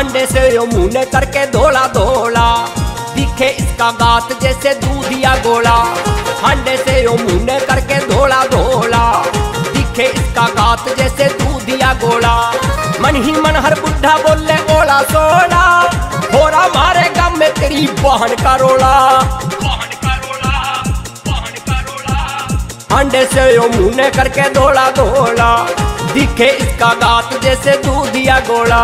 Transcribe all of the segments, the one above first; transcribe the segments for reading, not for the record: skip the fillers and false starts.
अंडे से यो मुंह ने करके धोला धोला, दिखे इसका गात जैसे दूधिया गोला। अंडे से यो मुंह ने करके धोला धोला, दिखे इसका गात जैसे दूधिया गोला। मन ही मन हर बुढ़ा बोले ओला सोला, थोड़ा मारे गम में तेरी बहन का रोला। अंडे से यो मुंह ने करके धोला धोला, दिखे इसका गात जैसे दूधिया गोला।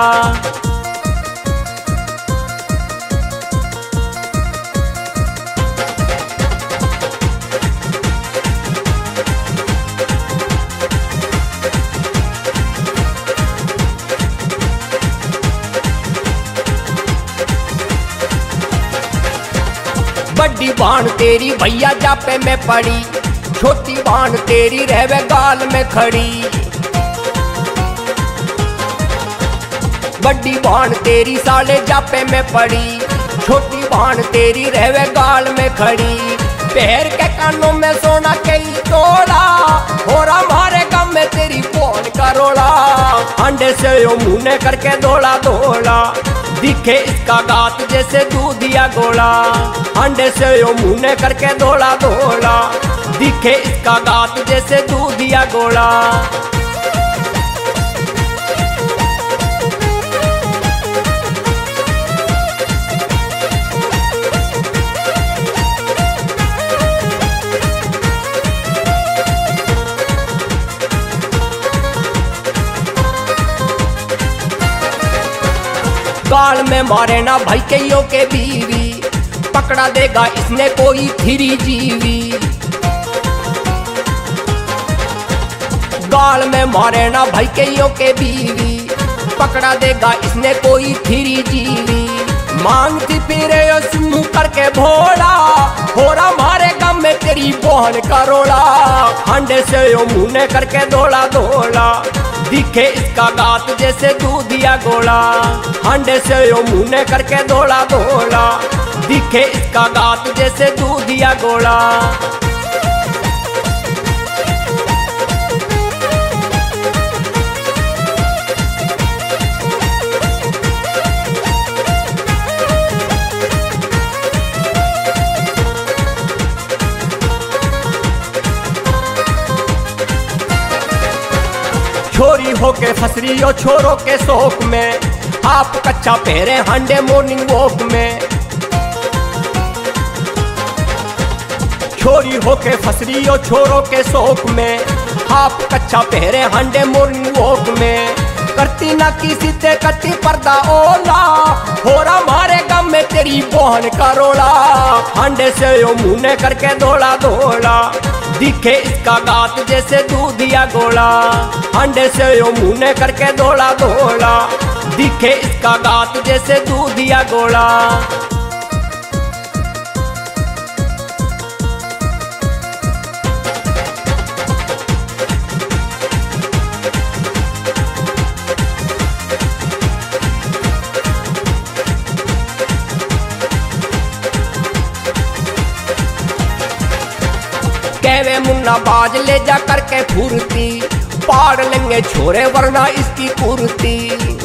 बड़ी बाण तेरी भैया जापे में पड़ी, छोटी बाण तेरी रहवे गाल में खड़ी। बड़ी बाण तेरी साले जापे में पड़ी, छोटी बाण तेरी रहवे गाल में खड़ी। पैर के कानों में सोना कई तोड़ा, और हमारे गम में तेरी बोन का रोला। अंडे से यो मुंह ने करके धोला धोला, दिखे इसका गात जैसे दूधिया गोला। अंडे से यो मुंह ने करके धोला धोला, दिखे इसका गात जैसे दूधिया गोला। गाल में मारे ना भाई के यो के बीवी, पकड़ा देगा इसने कोई थिरी जीवी। गाल में मारे ना भाई के यो के बीवी, पकड़ा देगा इसने कोई थिरी जीवी। मांगती फिरे यो सिंह करके भोला, होरा मारे गम में तेरी बहन का रोला। अंडे से यो मुंह ने करके धोला धोला, दिखे इसका गात जैसे दूधिया गोला। अंडे से यो मुंह ने करके धोला धोला, दिखे इसका गात जैसे दूधिया गोला। छोरी होके फसरी यो छोरों के शौक में, आप कच्चा पहरे हंडे मॉर्निंग वॉक में। छोरी होके फसरी यो छोरों के शौक में, आप कच्चा पहरे हंडे मॉर्निंग वॉक में। करती ना किसी ते कट्टी पर्दा ओला, होरा मारे गम में तेरी बहन का रोला। अंडे से यो मुंह ने करके धोला धोला, दिखे इसका गात जैसे दूधिया गोला। अंडे से यो मुंह ने करके धोला धोला, दिखे इसका गात जैसे दूधिया गोला। कहवे मुन्ना बाज ले जा करके फुर्ती, पाड़ लेंगे छोरे वरना इसकी कुर्ती।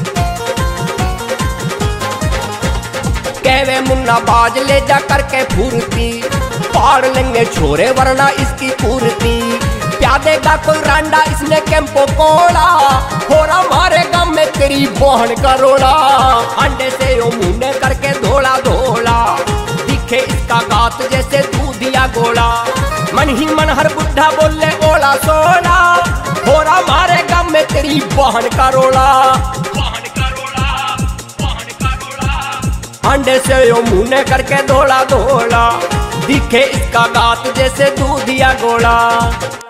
कहवे मुन्ना बाज ले जा करके फुर्ती, पाड़ लेंगे छोरे वरना इसकी कुर्ती। प्यादेगा कोई रांडा इसने कैंपो कोड़ा, होरा मारे गम में तेरी बहन का रोला। अंडे से यो मुंह ने करके धोला धोला, दिखे इसका गात जैसे दूधिया गोला। मन ही मन हर बुढ़ा बोले ओला सोला, होरा मारे गम में तेरी बहन का रोला। अंडे से यो मुंह ने करके धोला धोला, दिखे इसका गात जैसे दूधिया गोला।